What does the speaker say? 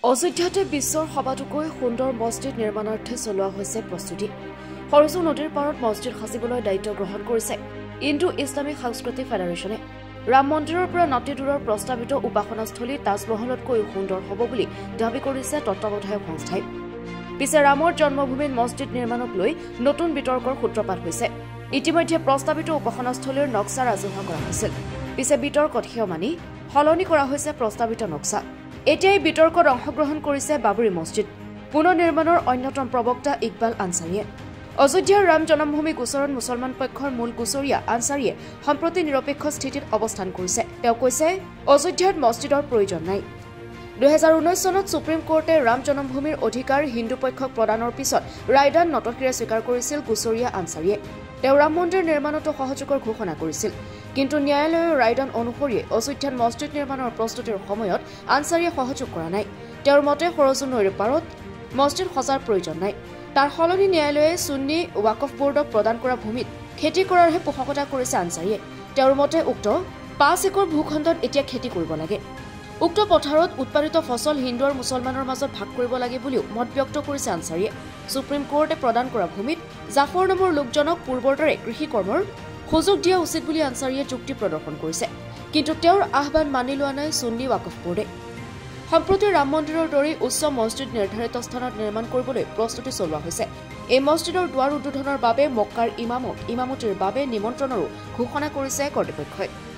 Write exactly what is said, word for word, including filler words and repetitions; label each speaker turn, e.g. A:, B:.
A: অযোধ্যাতে বিশ্বৰ সবাতোকৈ সুন্দৰ মছজিদ নিৰ্মাণাৰ্থে চলোৱা হৈছে প্ৰস্তুতি। সৰজু নদীৰ পাৰত মছজিদ সাজিবলৈ দায়িত্ব গ্ৰহণ কৰিছে ইণ্ডো ইছলামিক সাংস্কৃতিক ফেডাৰেশ্যনে। ৰাম মন্দিৰৰ পৰা নাতি দূৰৰ প্ৰস্তাৱিত উপাসনাস্থলী তাজমহলতকৈ সুন্দৰ হ'ব বুলি দাবী কৰিছে তত্ত্বাৱধায়ক সংস্থাই। পিছে ৰামৰ জন্মভূমিত মছজিদ নিৰ্মাণক লৈ নতুন বিতৰ্কৰ সূত্ৰপাত হৈছে। ইতিমধ্যে প্ৰস্তাৱিত উপাসনাস্থলীৰ নক্সা ৰাজহুৱা কৰা হৈছিল। পিছে বিতৰ্কত সিয় মানি সলনি কৰা হৈছে প্ৰস্তাৱিত নক্সা। এতিয়া এই বিতৰ্কত অংশগ্ৰহণ কৰিছে বাবৰি মছজিদ। পুনৰ নিৰ্মাণৰ অন্যতম প্ৰবক্তা ইকবাল আনচাৰীয়ে অযোধ্যাৰ ৰাম জন্মভূমি গোচৰত মুছলমান পক্ষৰ মূল গোচৰীয়া আনচাৰীয়ে সম্প্ৰতি নিৰপেক্ষ স্থিতিত অৱস্থান কৰিছে। তেওঁ কৈছে, অযোধ্যাত মছজিদৰ প্ৰয়োজন নাই। দুহেজাৰ ঊনৈশ চনত সুপ্ৰিম কোৰ্টে ৰাম জন্মভূমিৰ অধিকাৰ হিন্দু পক্ষক প্ৰদানৰ পিছত ৰায়দান নতশিৰে স্বীকাৰ কৰিছিল গোচৰীয়া আনচাৰীয়ে। তেওঁ ৰাম মন্দিৰ নিৰ্মাণতো সহযোগৰ ঘোষণা কৰিছিল। কিন্তু ন্যায়ালয়ৰ ৰায়দান অনুসৰি অযোধ্যাত মছজিদ নিৰ্মাণৰ প্ৰস্তুতিৰ সময়ত আনচাৰীয়ে সহযোগ কৰা নাই। তেওঁৰ মতে সৰজু নৈৰ পাৰত মছজিদ সজাৰ প্ৰয়োজন নাই। তাৰ সলনি ন্যায়ালয়ে সুন্নী ৱাকফ বোৰ্ডক প্ৰদান কৰা ভূমিত খেতি কৰাৰহে পোষকতা কৰিছে আনচাৰীয়ে। তেওঁৰ মতে উক্ত পাঁচ একৰ ভূখণ্ডত এতিয়া খেতি কৰিব লাগে। উক্ত পথাৰত উৎপাদিত ফচল হিন্দু আৰু মুছলমানৰ মাজত ভাগ কৰিব লাগে বুলিও মত ব্যক্ত কৰিছে আনচাৰীয়ে। সুপ্ৰিম কোৰ্টে প্ৰদান কৰা ভূমিত জাফৰ নামৰ লোকজনক পূৰ্বৰ দৰে কৃষি কৰ্মৰ সুযোগ দিয়া উচিত বুলি আনচাৰীয়ে যুক্তি প্ৰদৰ্শন কৰিছে। কিন্তু তেওঁৰ আহ্বান মানি লোৱা নাই সুন্নী ৱাকফ বোৰ্ডে। সম্প্ৰতি ৰাম মন্দিৰৰ দৰে উচ্চ মছজিদ নিৰ্ধাৰিত স্থানত নিৰ্মাণ কৰিবলৈ প্ৰস্তুতি চলোৱা হৈছে। এই মছজিদৰ দুৱাৰ উদ্বোধনৰ বাবে মক্কাৰ ইমামক ইমামতিৰ বাবে নিমন্ত্ৰণৰো ঘোষণা কৰিছে কৰ্তৃপক্ষই।